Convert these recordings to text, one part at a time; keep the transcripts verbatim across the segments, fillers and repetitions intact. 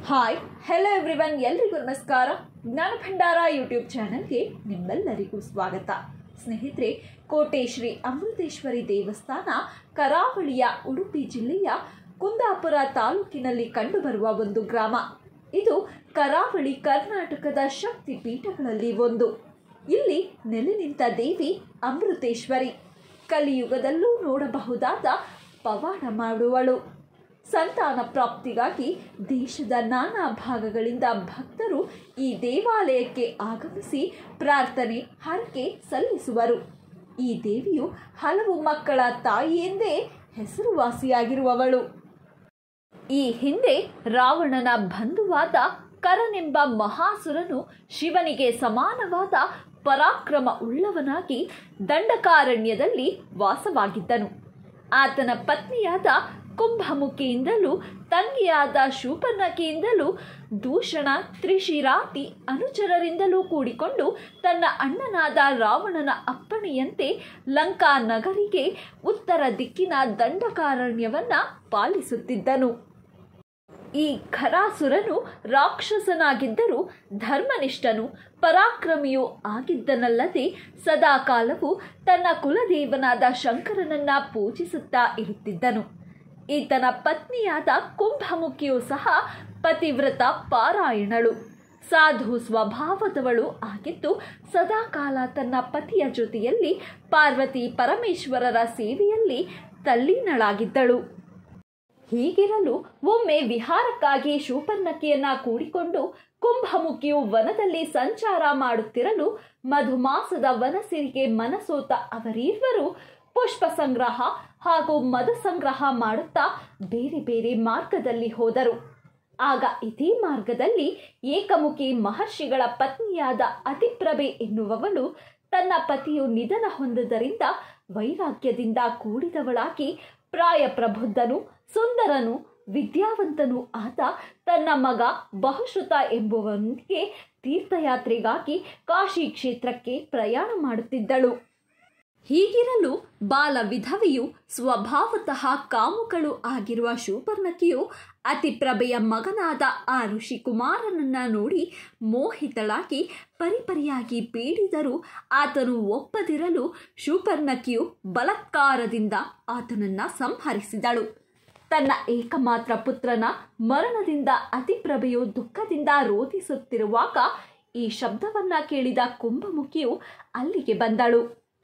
Hi hello everyone, ಎಲ್ರಿಗೂ ನಮಸ್ಕಾರ. ಜ್ಞಾನ ಭಂಡಾರ ಯೂಟ್ಯೂಬ್ ಚಾನೆಲ್ಗೆ ನಿಮ್ಮೆಲ್ಲರಿಗೂ ಸ್ವಾಗತ. ಸ್ನೇಹಿತರೆ, ಕೋಟೆ ಶ್ರೀ ಅಮೃತೇಶ್ವರಿ ದೇವಸ್ಥಾನ ಕರಾವಳಿಯ ಉಡುಪಿ ಜಿಲ್ಲೆಯ ಕುಂದಾಪುರ ತಾಲೂಕಿನಲ್ಲಿ ಕಂಡುಬರುವ ಒಂದು ಗ್ರಾಮ. ಇದು ಕರಾವಳಿ ಕರ್ನಾಟಕದ ಶಕ್ತಿ ಪೀಠಗಳಲ್ಲಿ ಒಂದು. ಇಲ್ಲಿ ನೆಲೆ ನಿಂತ ದೇವಿ ಅಮೃತೇಶ್ವರಿ ಕಲಿಯುಗದಲ್ಲೂ ನೋಡಬಹುದಾದ ಪವಾಡ ಮಾಡುವಳು. ಸಂತಾನ ಪ್ರಾಪ್ತಿಗಾಗಿ ದೇಶದ ನಾನಾ ಭಾಗಗಳಿಂದ ಭಕ್ತರು ಈ ದೇವಾಲಯಕ್ಕೆ ಆಗಮಿಸಿ ಪ್ರಾರ್ಥನೆ ಹರಕೆ ಸಲ್ಲಿಸುವರು. ಈ ದೇವಿಯು ಹಲವು ಮಕ್ಕಳ ತಾಯಿ ಎಂದೇ ಹೆಸರುವಾಸಿಯಾಗಿರುವವಳು. ಈ ಹಿಂದೆ ರಾವಣನ ಬಂಧುವಾದ ಕರನೆಂಬ ಮಹಾಸುರನು ಶಿವನಿಗೆ ಸಮಾನವಾದ ಪರಾಕ್ರಮ ಉಳ್ಳವನಾಗಿ ದಂಡಕಾರಣ್ಯದಲ್ಲಿ ವಾಸವಾಗಿದ್ದನು. ಆತನ ಪತ್ನಿಯಾದ ಕುಂಭಮುಖಿಯಿಂದಲೂ ತಂಗಿಯಾದ ಶೂರ್ಪನಖಿಯಿಂದಲೂ ದೂಷಣ ತ್ರಿಶಿರಾತಿ ಅನುಚರರಿಂದಲೂ ಕೂಡಿಕೊಂಡು ತನ್ನ ಅಣ್ಣನಾದ ರಾವಣನ ಅಪ್ಪಣೆಯಂತೆ ಲಂಕಾ ನಗರಿಗೆ ಉತ್ತರ ದಿಕ್ಕಿನ ದಂಡಕಾರಣ್ಯವನ್ನ ಪಾಲಿಸುತ್ತಿದ್ದನು. ಈ ಖರಾಸುರನು ರಾಕ್ಷಸನಾಗಿದ್ದರೂ ಧರ್ಮನಿಷ್ಠನು ಪರಾಕ್ರಮಿಯೂ ಆಗಿದ್ದನಲ್ಲದೆ ಸದಾಕಾಲವೂ ತನ್ನ ಕುಲದೇವನಾದ ಶಂಕರನನ್ನ ಪೂಜಿಸುತ್ತಾ ಇರುತ್ತಿದ್ದನು. ಈತನ ಪತ್ನಿಯಾದ ಕುಂಭಮುಖಿಯೂ ಸಹ ಪತಿವ್ರತ ಪಾರಾಯಣಳು, ಸಾಧು ಸ್ವಭಾವದವಳು ಆಗಿದ್ದು ಸದಾಕಾಲ ತನ್ನ ಪತಿಯ ಜೊತೆಯಲ್ಲಿ ಪಾರ್ವತಿ ಪರಮೇಶ್ವರರ ಸೇವೆಯಲ್ಲಿ ತಲ್ಲೀನಳಾಗಿದ್ದಳು. ಹೀಗಿರಲು ಒಮ್ಮೆ ವಿಹಾರಕ್ಕಾಗಿ ಶೂರ್ಪನಖಿಯನ್ನ ಕೂಡಿಕೊಂಡು ಕುಂಭಮುಖಿಯು ವನದಲ್ಲಿ ಸಂಚಾರ ಮಾಡುತ್ತಿರಲು ಮಧುಮಾಸದ ವನಸಿರಿಗೆ ಮನಸೋತ ಅವರೀರ್ವರು ಪುಷ್ಪ ಸಂಗ್ರಹ ಹಾಗೂ ಮದ ಸಂಗ್ರಹ ಮಾಡುತ್ತಾ ಬೇರೆ ಬೇರೆ ಮಾರ್ಗದಲ್ಲಿ ಹೋದರು. ಆಗ ಇದೇ ಮಾರ್ಗದಲ್ಲಿ ಏಕಮುಖಿ ಮಹರ್ಷಿಗಳ ಪತ್ನಿಯಾದ ಅತಿಪ್ರಭೆ ಎನ್ನುವವಳು ತನ್ನ ಪತಿಯು ನಿಧನ ಹೊಂದದರಿಂದ ವೈರಾಗ್ಯದಿಂದ ಕೂಡಿದವಳಾಗಿ ಪ್ರಾಯ ಪ್ರಬುದ್ಧನು ಸುಂದರನು ವಿದ್ಯಾವಂತನೂ ಆದ ತನ್ನ ಮಗ ಬಹುಶ್ರುತ ಎಂಬುವನಿಗೆ ತೀರ್ಥಯಾತ್ರೆಗಾಗಿ ಕಾಶಿ ಕ್ಷೇತ್ರಕ್ಕೆ ಪ್ರಯಾಣ ಮಾಡುತ್ತಿದ್ದಳು. ಹೀಗಿರಲು ಬಾಲ ವಿಧವೆಯು ಸ್ವಭಾವತಃ ಕಾಮುಕಳು ಆಗಿರುವ ಶೂರ್ಪನಖಿಯು ಅತಿಪ್ರಭೆಯ ಮಗನಾದ ಆ ಋಷಿಕುಮಾರನನ್ನ ನೋಡಿ ಮೋಹಿತಳಾಗಿ ಪರಿಪರಿಯಾಗಿ ಬೇಡಿದರೂ ಆತನು ಒಪ್ಪದಿರಲು ಶೂರ್ಪನಖಿಯು ಬಲಾತ್ಕಾರದಿಂದ ಆತನನ್ನ ಸಂಹರಿಸಿದಳು. ತನ್ನ ಏಕಮಾತ್ರ ಪುತ್ರನ ಮರಣದಿಂದ ಅತಿಪ್ರಭೆಯು ದುಃಖದಿಂದ ರೋಧಿಸುತ್ತಿರುವಾಗ ಈ ಶಬ್ದವನ್ನ ಕೇಳಿದ ಕುಂಭಮುಖಿಯು ಅಲ್ಲಿಗೆ ಬಂದಳು.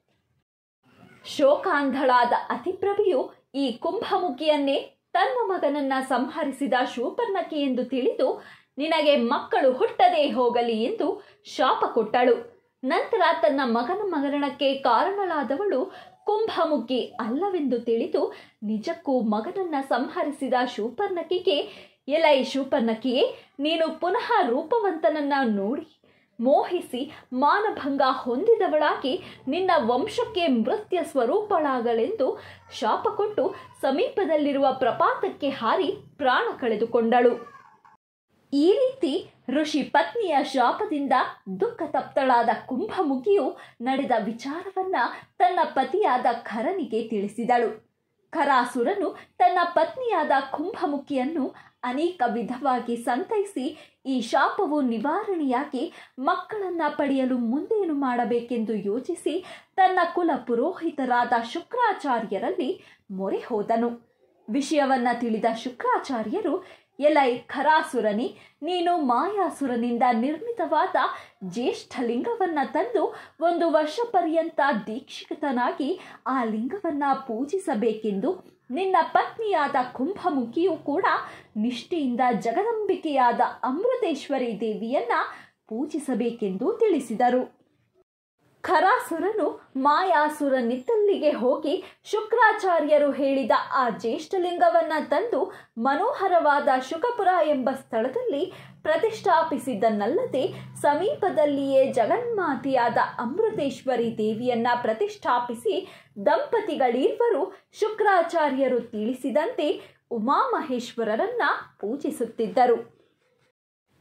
ಶೋಕಾಂಧಳಾದ ಅತಿಪ್ರಭೆಯು ಈ ಕುಂಭಮುಖಿಯನ್ನೇ ತನ್ನ ಮಗನನ್ನ ಸಂಹರಿಸಿದ ಶೂರ್ಪನಖಿ ಎಂದು ತಿಳಿದು ನಿನಗೆ ಮಕ್ಕಳು ಹುಟ್ಟದೇ ಹೋಗಲಿ ಎಂದು ಶಾಪ ಕೊಟ್ಟಳು. ನಂತರ ತನ್ನ ಮಗನ ಮರಣಕ್ಕೆ ಕಾರಣಳಾದವಳು ಕುಂಭಮುಖಿ ಅಲ್ಲವೆಂದು ತಿಳಿದು ನಿಜಕ್ಕೂ ಮಗನನ್ನ ಸಂಹರಿಸಿದ ಶೂರ್ಪನಖಿಗೆ, ಎಲೈ ಶೂರ್ಪನಖಿಯೇ, ನೀನು ಪುನಃ ರೂಪವಂತನನ್ನ ನೋಡಿ ಮೋಹಿಸಿ ಮಾನಭಂಗ ಹೊಂದಿದವಳಾಗಿ ನಿನ್ನ ವಂಶಕ್ಕೆ ಮೃತ್ಯ ಸ್ವರೂಪಳಾಗಲೆಂದು ಶಾಪ ಕೊಟ್ಟು ಸಮೀಪದಲ್ಲಿರುವ ಪ್ರಪಾತಕ್ಕೆ ಹಾರಿ ಪ್ರಾಣ ಕಳೆದುಕೊಂಡಳು. ಈ ರೀತಿ ಋಷಿ ಪತ್ನಿಯ ಶಾಪದಿಂದ ದುಃಖ ತಪ್ತಳಾದ ಕುಂಭಮುಖಿಯು ನಡೆದ ವಿಚಾರವನ್ನ ತನ್ನ ಪತಿಯಾದ ಖರನಿಗೆ ತಿಳಿಸಿದಳು. ಖರಾಸುರನು ತನ್ನ ಪತ್ನಿಯಾದ ಕುಂಭಮುಖಿಯನ್ನು ಅನೇಕ ವಿಧವಾಗಿ ಸಂತೈಸಿ ಈ ಶಾಪವು ನಿವಾರಣೆಯಾಗಿ ಮಕ್ಕಳನ್ನ ಪಡೆಯಲು ಮುಂದೇನು ಮಾಡಬೇಕೆಂದು ಯೋಚಿಸಿ ತನ್ನ ಕುಲ ಪುರೋಹಿತರಾದ ಶುಕ್ರಾಚಾರ್ಯರಲ್ಲಿ ಮೊರೆ ಹೋದನು. ವಿಷಯವನ್ನ ತಿಳಿದ ಶುಕ್ರಾಚಾರ್ಯರು, ಎಲೈ ಖರಾಸುರನಿ, ನೀನು ಮಾಯಾಸುರನಿಂದ ನಿರ್ಮಿತವಾದ ಜ್ಯೇಷ್ಠ ಲಿಂಗವನ್ನ ತಂದು ಒಂದು ವರ್ಷ ಪರ್ಯಂತ ದೀಕ್ಷಿತನಾಗಿ ಆ ಲಿಂಗವನ್ನ ಪೂಜಿಸಬೇಕೆಂದು ನಿನ್ನ ಪತ್ನಿಯಾದ ಕುಂಭಮುಖಿಯು ಕೂಡ ನಿಷ್ಠೆಯಿಂದ ಜಗದಂಬಿಕೆಯಾದ ಅಮೃತೇಶ್ವರಿ ದೇವಿಯನ್ನ ಪೂಜಿಸಬೇಕೆಂದು ತಿಳಿಸಿದರು. ಖರಾಸುರನು ಮಾಯಾಸುರನಿದ್ದಲ್ಲಿಗೆ ಹೋಗಿ ಶುಕ್ರಾಚಾರ್ಯರು ಹೇಳಿದ ಆ ಜ್ಯೇಷ್ಠಲಿಂಗವನ್ನ ತಂದು ಮನೋಹರವಾದ ಶುಕಪುರ ಎಂಬ ಸ್ಥಳದಲ್ಲಿ ಪ್ರತಿಷ್ಠಾಪಿಸಿದ್ದನ್ನಲ್ಲದೆ ಸಮೀಪದಲ್ಲಿಯೇ ಜಗನ್ಮಾತೆಯಾದ ಅಮೃತೇಶ್ವರಿ ದೇವಿಯನ್ನ ಪ್ರತಿಷ್ಠಾಪಿಸಿ ದಂಪತಿಗಳಿರ್ವರು ಶುಕ್ರಾಚಾರ್ಯರು ತಿಳಿಸಿದಂತೆ ಉಮಾಮಹೇಶ್ವರರನ್ನ ಪೂಜಿಸುತ್ತಿದ್ದರು.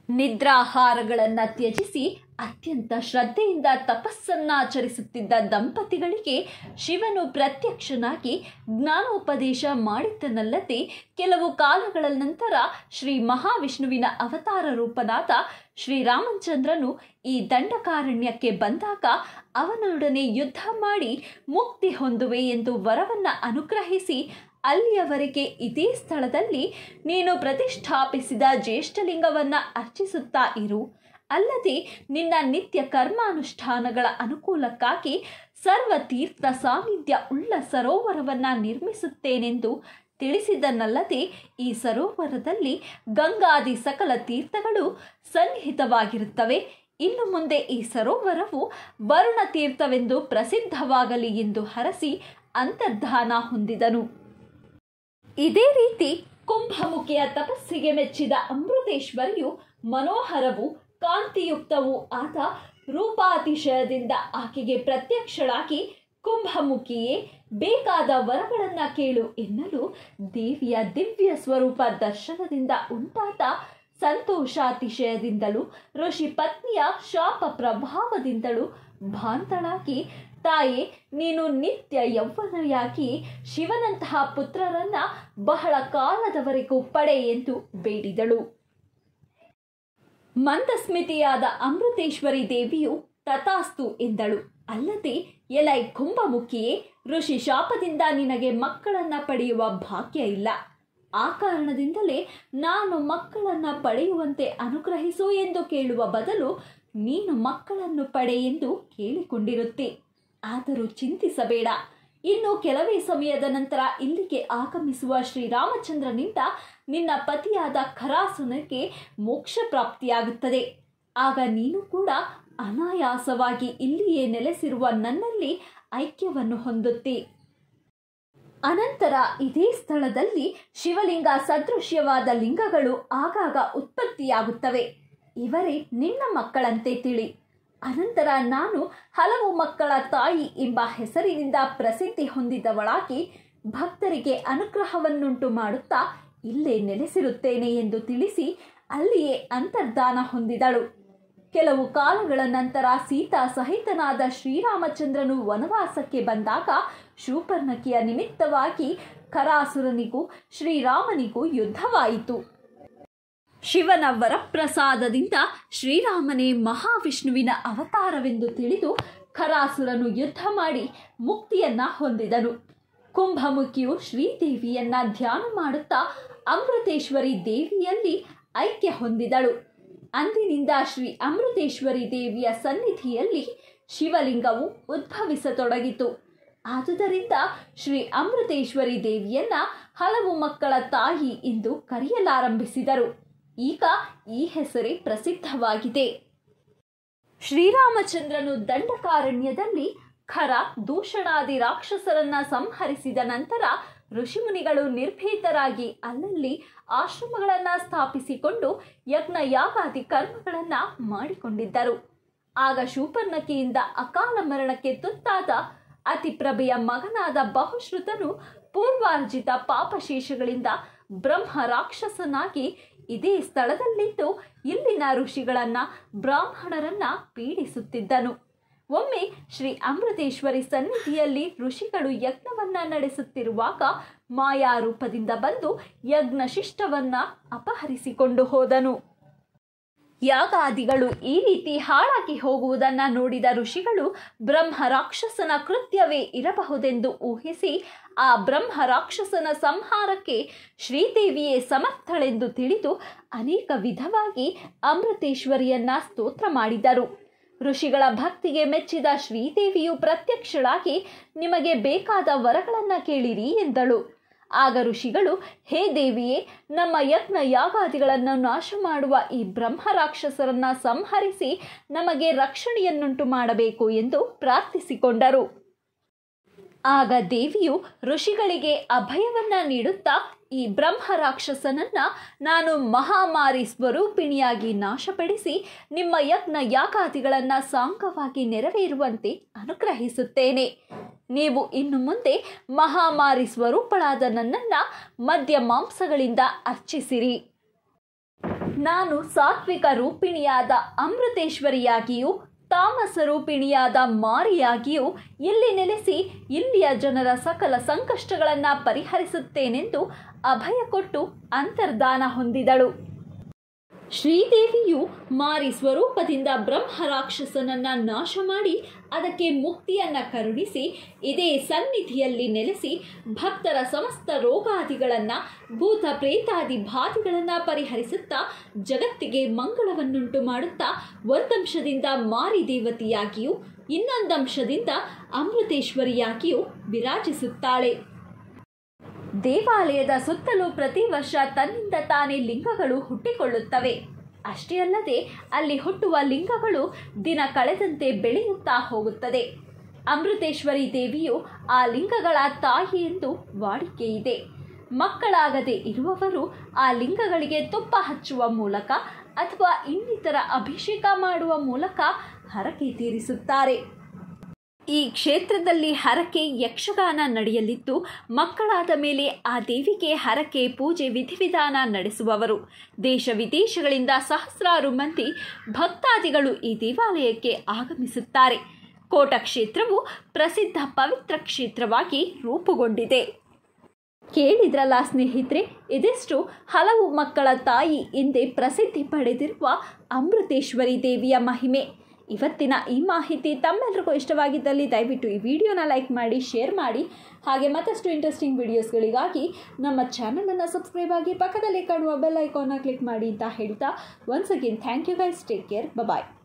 ನಿದ್ರಾಹಾರಗಳನ್ನು ತ್ಯಜಿಸಿ ಅತ್ಯಂತ ಶ್ರದ್ಧೆಯಿಂದ ತಪಸ್ಸನ್ನಾಚರಿಸುತ್ತಿದ್ದ ದಂಪತಿಗಳಿಗೆ ಶಿವನು ಪ್ರತ್ಯಕ್ಷನಾಗಿ ಜ್ಞಾನೋಪದೇಶ ಮಾಡಿದ್ದನಲ್ಲದೆ ಕೆಲವು ಕಾಲಗಳ ನಂತರ ಶ್ರೀ ಮಹಾವಿಷ್ಣುವಿನ ಅವತಾರ ರೂಪನಾದ ಶ್ರೀರಾಮಚಂದ್ರನು ಈ ದಂಡಕಾರಣ್ಯಕ್ಕೆ ಬಂದಾಗ ಅವನೊಡನೆ ಯುದ್ಧ ಮಾಡಿ ಮುಕ್ತಿ ಹೊಂದುವೆ ಎಂದು ವರವನ್ನು ಅನುಗ್ರಹಿಸಿ ಅಲ್ಲಿಯವರೆಗೆ ಇದೇ ಸ್ಥಳದಲ್ಲಿ ನೀನು ಪ್ರತಿಷ್ಠಾಪಿಸಿದ ಜ್ಯೇಷ್ಠಲಿಂಗವನ್ನು ಅರ್ಚಿಸುತ್ತಾ ಇರು. ಅಲ್ಲದೆ ನಿನ್ನ ನಿತ್ಯ ಕರ್ಮಾನುಷ್ಠಾನಗಳ ಅನುಕೂಲಕ್ಕಾಗಿ ಸರ್ವ ತೀರ್ಥ ಸಾನ್ನಿಧ್ಯ ಉಳ್ಳ ಸರೋವರವನ್ನು ನಿರ್ಮಿಸುತ್ತೇನೆಂದು ತಿಳಿಸಿದನಲ್ಲದೆ ಈ ಸರೋವರದಲ್ಲಿ ಗಂಗಾದಿ ಸಕಲ ತೀರ್ಥಗಳು ಸನ್ನಿಹಿತವಾಗಿರುತ್ತವೆ. ಇನ್ನು ಮುಂದೆ ಈ ಸರೋವರವು ವರುಣ ತೀರ್ಥವೆಂದು ಪ್ರಸಿದ್ಧವಾಗಲಿ ಎಂದು ಹರಸಿ ಅಂತರ್ಧಾನ ಹೊಂದಿದನು. ಇದೇ ರೀತಿ ಕುಂಭಮುಖಿಯ ತಪಸ್ಸಿಗೆ ಮೆಚ್ಚಿದ ಅಮೃತೇಶ್ವರಿಯು ಮನೋಹರವೂ ಕಾಂತಿಯುಕ್ತವೂ ಆದ ರೂಪಾತಿಶಯದಿಂದ ಆಕೆಗೆ ಪ್ರತ್ಯಕ್ಷಳಾಗಿ ಕುಂಭಮುಖಿಯೇ ಬೇಕಾದ ವರಗಳನ್ನು ಕೇಳು ಎನ್ನಲು ದೇವಿಯ ದಿವ್ಯ ಸ್ವರೂಪ ದರ್ಶನದಿಂದ ಉಂಟಾದ ಸಂತೋಷಾತಿಶಯದಿಂದಲೂ ಋಷಿ ಪತ್ನಿಯ ಶಾಪ ಪ್ರಭಾವದಿಂದಲೂ ಭಾಂತಳಾಗಿ ತಾಯೇ ನೀನು ನಿತ್ಯ ಯೌವನೆಯಾಗಿ ಶಿವನಂತಹ ಪುತ್ರರನ್ನ ಬಹಳ ಕಾಲದವರೆಗೂ ಪಡೆ ಎಂದು ಬೇಡಿದಳು. ಮಂದಸ್ಮಿತಿಯಾದ ಅಮೃತೇಶ್ವರಿ ದೇವಿಯು ತಥಾಸ್ತು ಎಂದಳು. ಅಲ್ಲದೆ ಎಲೈ ಕುಂಭಮುಖಿಯೇ, ಋಷಿ ಶಾಪದಿಂದ ನಿನಗೆ ಮಕ್ಕಳನ್ನ ಪಡೆಯುವ ಭಾಗ್ಯ ಇಲ್ಲ. ಆ ಕಾರಣದಿಂದಲೇ ನಾನು ಮಕ್ಕಳನ್ನ ಪಡೆಯುವಂತೆ ಅನುಗ್ರಹಿಸು ಎಂದು ಕೇಳುವ ಬದಲು ನೀನು ಮಕ್ಕಳನ್ನು ಪಡೆ ಎಂದು ಕೇಳಿಕೊಂಡಿರುತ್ತಿ. ಆದರೂ ಚಿಂತಿಸಬೇಡ. ಇನ್ನು ಕೆಲವೇ ಸಮಯದ ನಂತರ ಇಲ್ಲಿಗೆ ಆಗಮಿಸುವ ಶ್ರೀರಾಮಚಂದ್ರನಿಂದ ನಿನ್ನ ಪತಿಯಾದ ಖರಾಸುರನಿಗೆ ಮೋಕ್ಷ ಪ್ರಾಪ್ತಿಯಾಗುತ್ತದೆ. ಆಗ ನೀನು ಕೂಡ ಅನಾಯಾಸವಾಗಿ ಇಲ್ಲಿಯೇ ನೆಲೆಸಿರುವ ನನ್ನಲ್ಲಿ ಐಕ್ಯವನ್ನು ಹೊಂದುತ್ತಿ. ಅನಂತರ ಇದೇ ಸ್ಥಳದಲ್ಲಿ ಶಿವಲಿಂಗ ಸದೃಶ್ಯವಾದ ಲಿಂಗಗಳು ಆಗಾಗ ಉತ್ಪತ್ತಿಯಾಗುತ್ತವೆ. ಇವರೇ ನಿನ್ನ ಮಕ್ಕಳಂತೆ ತಿಳಿ. ಅನಂತರ ನಾನು ಹಲವು ಮಕ್ಕಳ ತಾಯಿ ಎಂಬ ಹೆಸರಿನಿಂದ ಪ್ರಸಿದ್ಧಿ ಹೊಂದಿದವಳಾಗಿ ಭಕ್ತರಿಗೆ ಅನುಗ್ರಹವನ್ನುಂಟು ಮಾಡುತ್ತಾ ಇಲ್ಲೇ ನೆಲೆಸಿರುತ್ತೇನೆ ಎಂದು ತಿಳಿಸಿ ಅಲ್ಲಿಯೇ ಅಂತರ್ಧಾನ ಹೊಂದಿದಳು. ಕೆಲವು ಕಾಲಗಳ ನಂತರ ಸೀತಾ ಸಹಿತನಾದ ಶ್ರೀರಾಮಚಂದ್ರನು ವನವಾಸಕ್ಕೆ ಬಂದಾಗ ಶೂರ್ಪನಖಿಯ ನಿಮಿತ್ತವಾಗಿ ಖರಾಸುರನಿಗೂ ಶ್ರೀರಾಮನಿಗೂ ಯುದ್ಧವಾಯಿತು. ಶಿವನ ವರಪ್ರಸಾದದಿಂದ ಶ್ರೀರಾಮನೇ ಮಹಾವಿಷ್ಣುವಿನ ಅವತಾರವೆಂದು ತಿಳಿದು ಖರಾಸುರನು ಯುದ್ಧ ಮಾಡಿ ಮುಕ್ತಿಯನ್ನ ಹೊಂದಿದನು. ಕುಂಭಮುಖಿಯು ಶ್ರೀದೇವಿಯನ್ನ ಧ್ಯಾನ ಮಾಡುತ್ತಾ ಅಮೃತೇಶ್ವರಿ ದೇವಿಯಲ್ಲಿ ಐಕ್ಯ ಹೊಂದಿದಳು. ಅಂದಿನಿಂದ ಶ್ರೀ ಅಮೃತೇಶ್ವರಿ ದೇವಿಯ ಸನ್ನಿಧಿಯಲ್ಲಿ ಶಿವಲಿಂಗವು ಉದ್ಭವಿಸತೊಡಗಿತು. ಆದುದರಿಂದ ಶ್ರೀ ಅಮೃತೇಶ್ವರಿ ದೇವಿಯನ್ನ ಹಲವು ಮಕ್ಕಳ ತಾಯಿ ಎಂದು ಕರೆಯಲಾರಂಭಿಸಿದರು. ಈಗ ಈ ಹೆಸರೇ ಪ್ರಸಿದ್ಧವಾಗಿದೆ. ಶ್ರೀರಾಮಚಂದ್ರನು ದಂಡಕಾರಣ್ಯದಲ್ಲಿ ಖರ ದೂಷಣಾದಿ ರಾಕ್ಷಸರನ್ನ ಸಂಹರಿಸಿದ ನಂತರ ಋಷಿಮುನಿಗಳು ನಿರ್ಭೀತರಾಗಿ ಅಲ್ಲಲ್ಲಿ ಆಶ್ರಮಗಳನ್ನು ಸ್ಥಾಪಿಸಿಕೊಂಡು ಯಜ್ಞ ಯಾಗಾದಿ ಕರ್ಮಗಳನ್ನು ಮಾಡಿಕೊಂಡಿದ್ದರು. ಆಗ ಶೂರ್ಪನಖಿಯಿಂದ ಅಕಾಲ ಮರಣಕ್ಕೆ ತುತ್ತಾದ ಅತಿಪ್ರಭೆಯ ಮಗನಾದ ಬಹುಶ್ರುತನು ಪೂರ್ವಾರ್ಜಿತ ಪಾಪಶೇಷಗಳಿಂದ ಬ್ರಹ್ಮ ರಾಕ್ಷಸನಾಗಿ ಇದೇ ಸ್ಥಳದಲ್ಲಿದ್ದು ಇಲ್ಲಿನ ಋಷಿಗಳನ್ನ ಬ್ರಾಹ್ಮಣರನ್ನ ಪೀಡಿಸುತ್ತಿದ್ದನು. ಒಮ್ಮೆ ಶ್ರೀ ಅಮೃತೇಶ್ವರಿ ಸನ್ನಿಧಿಯಲ್ಲಿ ಋಷಿಗಳು ಯಜ್ಞವನ್ನ ನಡೆಸುತ್ತಿರುವಾಗ ಮಾಯಾರೂಪದಿಂದ ಬಂದು ಯಜ್ಞ ಶಿಷ್ಟವನ್ನ ಅಪಹರಿಸಿಕೊಂಡು ಹೋದನು. ಯಾಗಾದಿಗಳು ಈ ರೀತಿ ಹಾಳಾಗಿ ಹೋಗುವುದನ್ನು ನೋಡಿದ ಋಷಿಗಳು ಬ್ರಹ್ಮ ರಾಕ್ಷಸನ ಕೃತ್ಯವೇ ಇರಬಹುದೆಂದು ಊಹಿಸಿ ಆ ಬ್ರಹ್ಮ ರಾಕ್ಷಸನ ಸಂಹಾರಕ್ಕೆ ಶ್ರೀದೇವಿಯೇ ಸಮರ್ಥಳೆಂದು ತಿಳಿದು ಅನೇಕ ವಿಧವಾಗಿ ಅಮೃತೇಶ್ವರಿಯನ್ನ ಸ್ತೋತ್ರ ಮಾಡಿದರು. ಋಷಿಗಳ ಭಕ್ತಿಗೆ ಮೆಚ್ಚಿದ ಶ್ರೀದೇವಿಯು ಪ್ರತ್ಯಕ್ಷಳಾಗಿ ನಿಮಗೆ ಬೇಕಾದ ವರಗಳನ್ನು ಕೇಳಿರಿ ಎಂದಳು. ಆಗ ಋಷಿಗಳು, ಹೇ ದೇವಿಯೇ, ನಮ್ಮ ಯಜ್ಞ ಯಾಗಾದಿಗಳನ್ನು ನಾಶ ಮಾಡುವ ಈ ಬ್ರಹ್ಮ ರಾಕ್ಷಸರನ್ನ ಸಂಹರಿಸಿ ನಮಗೆ ರಕ್ಷಣೆಯನ್ನುಂಟು ಮಾಡಬೇಕು ಎಂದು ಪ್ರಾರ್ಥಿಸಿಕೊಂಡರು. ಆಗ ದೇವಿಯು ಋಷಿಗಳಿಗೆ ಅಭಯವನ್ನ ನೀಡುತ್ತಾ, ಈ ಬ್ರಹ್ಮ ರಾಕ್ಷಸನನ್ನ ನಾನು ಮಹಾಮಾರಿ ಸ್ವರೂಪಿಣಿಯಾಗಿ ನಾಶಪಡಿಸಿ ನಿಮ್ಮ ಯಜ್ಞ ಯಾಗಾದಿಗಳನ್ನು ಸಾಂಗವಾಗಿ ನೆರವೇರುವಂತೆ ಅನುಗ್ರಹಿಸುತ್ತೇನೆ. ನೀವು ಇನ್ನು ಮುಂದೆ ಮಹಾಮಾರಿ ಸ್ವರೂಪಳಾದ ನನ್ನನ್ನು ಮದ್ಯ ಮಾಂಸಗಳಿಂದ ಅರ್ಚಿಸಿರಿ. ನಾನು ಸಾತ್ವಿಕ ರೂಪಿಣಿಯಾದ ಅಮೃತೇಶ್ವರಿಯಾಗಿಯೂ ತಾಮಸ ರೂಪಿಣಿಯಾದ ಮಾರಿಯಾಗಿಯೂ ಇಲ್ಲಿ ನೆಲೆಸಿ ಇಲ್ಲಿಯ ಜನರ ಸಕಲ ಸಂಕಷ್ಟಗಳನ್ನು ಪರಿಹರಿಸುತ್ತೇನೆಂದು ಅಭಯ ಕೊಟ್ಟು ಅಂತರ್ಧಾನ ಹೊಂದಿದಳು. ಶ್ರೀದೇವಿಯು ಮಾರಿ ಸ್ವರೂಪದಿಂದ ಬ್ರಹ್ಮ ರಾಕ್ಷಸನನ್ನ ನಾಶ ಮಾಡಿ ಅದಕ್ಕೆ ಮುಕ್ತಿಯನ್ನ ಕರುಣಿಸಿ ಇದೇ ಸನ್ನಿಧಿಯಲ್ಲಿ ನೆಲೆಸಿ ಭಕ್ತರ ಸಮಸ್ತ ರೋಗಾದಿಗಳನ್ನು ಭೂತ ಪ್ರೇತಾದಿ ಬಾಧೆಗಳನ್ನು ಪರಿಹರಿಸುತ್ತಾ ಜಗತ್ತಿಗೆ ಮಂಗಳವನ್ನುಂಟು ಮಾಡುತ್ತಾ ಒಂದಂಶದಿಂದ ಮಾರಿ ದೇವತೆಯಾಗಿಯೂ ಇನ್ನೊಂದಂಶದಿಂದ ಅಮೃತೇಶ್ವರಿಯಾಗಿಯೂ ವಿರಾಜಿಸುತ್ತಾಳೆ. ದೇವಾಲಯದ ಸುತ್ತಲೂ ಪ್ರತಿ ವರ್ಷ ತನ್ನಿಂದ ತಾನೇ ಲಿಂಗಗಳು ಹುಟ್ಟಿಕೊಳ್ಳುತ್ತವೆ. ಅಷ್ಟೇ ಅಲ್ಲದೆ ಅಲ್ಲಿ ಹುಟ್ಟುವ ಲಿಂಗಗಳು ದಿನ ಕಳೆದಂತೆ ಬೆಳೆಯುತ್ತಾ ಹೋಗುತ್ತದೆ. ಅಮೃತೇಶ್ವರಿ ದೇವಿಯು ಆ ಲಿಂಗಗಳ ತಾಯಿ ಎಂದು ವಾಡಿಕೆಯಿದೆ. ಮಕ್ಕಳಾಗದೆ ಇರುವವರು ಆ ಲಿಂಗಗಳಿಗೆ ತುಪ್ಪ ಹಚ್ಚುವ ಮೂಲಕ ಅಥವಾ ಇನ್ನಿತರ ಅಭಿಷೇಕ ಮಾಡುವ ಮೂಲಕ ಹರಕೆ ತೀರಿಸುತ್ತಾರೆ. ಈ ಕ್ಷೇತ್ರದಲ್ಲಿ ಹರಕೆ ಯಕ್ಷಗಾನ ನಡೆಯಲಿದ್ದು ಮಕ್ಕಳಾದ ಮೇಲೆ ಆ ದೇವಿಗೆ ಹರಕೆ ಪೂಜೆ ವಿಧಿವಿಧಾನ ನಡೆಸುವವರು. ದೇಶ ವಿದೇಶಗಳಿಂದ ಸಹಸ್ರಾರು ಮಂದಿ ಭಕ್ತಾದಿಗಳು ಈ ದೇವಾಲಯಕ್ಕೆ ಆಗಮಿಸುತ್ತಾರೆ. ಕೋಟ ಕ್ಷೇತ್ರವು ಪ್ರಸಿದ್ಧ ಪವಿತ್ರ ಕ್ಷೇತ್ರವಾಗಿ ರೂಪುಗೊಂಡಿದೆ. ಕೇಳಿದ್ರಲ್ಲ ಸ್ನೇಹಿತರೆ, ಇದಿಷ್ಟು ಹಲವು ಮಕ್ಕಳ ತಾಯಿ ಎಂದೇ ಪ್ರಸಿದ್ಧಿ ಪಡೆದಿರುವ ಅಮೃತೇಶ್ವರಿ ದೇವಿಯ ಮಹಿಮೆ. ಇವತ್ತಿನ ಈ ಮಾಹಿತಿ ತಮ್ಮೆಲ್ಲರಿಗೂ ಇಷ್ಟವಾಗಿದ್ದಲ್ಲಿ ದಯವಿಟ್ಟು ಈ ವಿಡಿಯೋನ ಲೈಕ್ ಮಾಡಿ, ಶೇರ್ ಮಾಡಿ. ಹಾಗೆ ಮತ್ತಷ್ಟು ಇಂಟ್ರೆಸ್ಟಿಂಗ್ ವಿಡಿಯೋಸ್ಗಳಿಗಾಗಿ ನಮ್ಮ ಚಾನಲನ್ನು ಸಬ್ಸ್ಕ್ರೈಬ್ ಆಗಿ ಪಕ್ಕದಲ್ಲಿ ಕಾಣುವ ಬೆಲ್ ಐಕಾನ್ನ ಕ್ಲಿಕ್ ಮಾಡಿ ಅಂತ ಹೇಳ್ತಾ once again thank you guys. Take care. Bye.